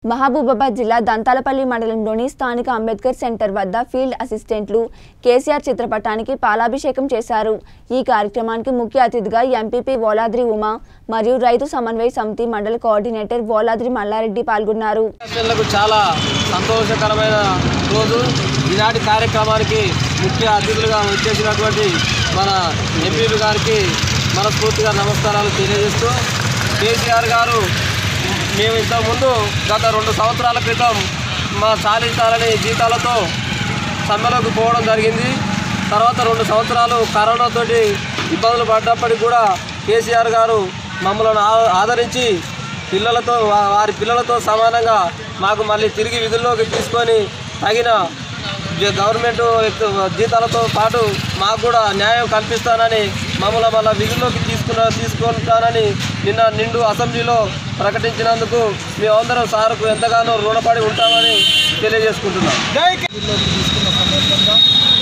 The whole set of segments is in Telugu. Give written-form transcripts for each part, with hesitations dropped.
మహబూబాబాద్ జిల్లా దంతాలపల్లి మండలంలోని స్థానిక అంబేద్కర్ సెంటర్ వద్ద ఫీల్డ్ అసిస్టెంట్లు కేసీఆర్ చిత్రపటానికి పాలాభిషేకం చేశారు। ఈ కార్యక్రమానికి ముఖ్య అతిథిగా ఎంపీపీ వోలాద్రి ఉమా మరియు రైతు సమన్వయ సమితి మండల కోఆర్డినేటర్ వోలాద్రి మల్లారెడ్డి పాల్గొన్నారు। చాలా సంతోషకరమైన రోజు ఈనాటి కార్యక్రమానికి ముఖ్య అతిథులుగా వచ్చేసినటువంటి మన ఎంపీపీ గారికి మనస్ఫూర్తిగా నమస్కారాలు తెలియజేస్తూ కేసీఆర్ గారు మేము ఇంతకుముందు గత 2 సంవత్సరాల క్రితం మా చాలించాలని జీతాలతో సమ్మెలోకి పోవడం జరిగింది। తర్వాత 2 సంవత్సరాలు కరోనాతోటి ఇబ్బందులు పడ్డప్పటికి కూడా కేసీఆర్ గారు మమ్మల్ని ఆదరించి వారి పిల్లలతో సమానంగా మాకు మళ్ళీ తిరిగి విధుల్లోకి తీసుకొని తగిన గవర్నమెంట్ జీతాలతో పాటు మాకు కూడా న్యాయం కల్పిస్తానని మమ్మల్ని మళ్ళీ విధుల్లోకి తీసుకుంటానని నిన్న నిండు అసెంబ్లీలో ప్రకటించినందుకు మేమందరం సార్కు ఎంతగానో రుణపడి ఉంటామని తెలియజేసుకుంటున్నాం। తీసుకున్న సందర్భంగా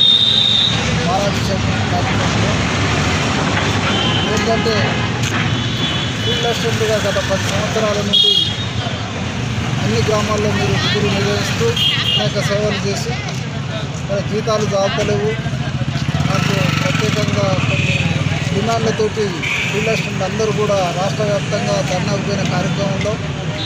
ఏంటంటే ఫీల్డ్ అసిస్టెంట్గా గత 10 సంవత్సరాల నుండి అన్ని గ్రామాల్లో మీరు విధులు నిర్వహిస్తూ అనేక సేవలు చేసి మరి జీతాలు దాపలేవు। నాకు ప్రత్యేకంగా కొన్ని డిమాండ్లతోటి ఫీల్డ్ అసిస్టెంట్ అందరూ కూడా రాష్ట్ర వ్యాప్తంగా ధర్నాకు పోయిన కార్యక్రమంలో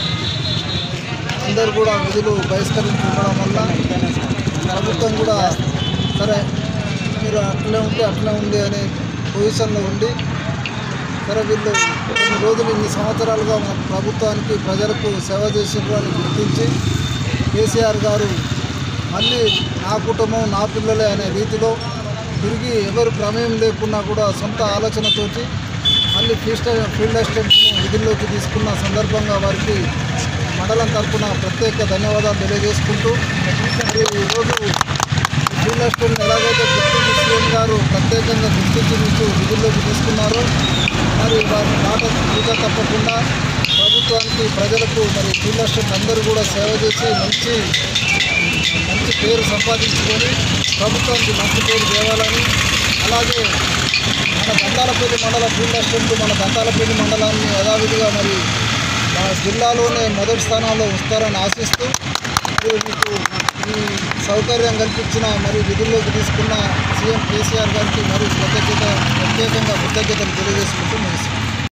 అందరూ కూడా విధులు బహిష్కరించి ఉండడం వల్ల ప్రభుత్వం కూడా సరే మీరు అట్లే ఉంది అనే పొజిషన్లో ఉండి సరే వీళ్ళు కొన్ని రోజులు ఇన్ని సంవత్సరాలుగా మన ప్రభుత్వానికి ప్రజలకు సేవ చేసినారు అని గుర్తించి కేసీఆర్ గారు మళ్ళీ నా కుటుంబం నా పిల్లలే అనే రీతిలో తిరిగి ఎవరు ప్రమేయం లేకున్నా కూడా సొంత ఆలోచనతోటి మళ్ళీ ఫీల్డ్ అసిస్టెంట్ను విధుల్లోకి తీసుకున్న సందర్భంగా వారికి మండలం తరఫున ప్రత్యేక ధన్యవాదాలు తెలియజేసుకుంటూ మరి ఈరోజు ఫీల్డ్ అసిస్టెంట్ ఎలాగైతే డిప్యూటీ సీఎం గారు ప్రత్యేకంగా గుర్తించి మీకు విధుల్లోకి తీసుకున్నారో మరి వారి మాట పూజ తప్పకుండా ప్రభుత్వానికి ప్రజలకు మరి ఫీల్డ్ అసిస్టెంట్ అందరూ కూడా సేవ చేసి మంచి పేరు సంపాదించుకొని ప్రభుత్వానికి మంచి పేరు తేవాలని అలాగే మన దంతాలపల్లి మండల ఫీల్డ్ అసిస్టెంట్ మన దంతాలపల్లి మండలాన్ని యథావిధిగా మరి మన జిల్లాలోనే మొదటి స్థానాల్లో వస్తారని ఆశిస్తూ మీకు ఈ సౌకర్యం కల్పించిన మరి విధుల్లోకి తీసుకున్న సీఎం కేసీఆర్ గారికి మరి ప్రత్యేకంగా కృతజ్ఞతలు తెలియజేసుకుంటూ ముగిస్తున్నాను।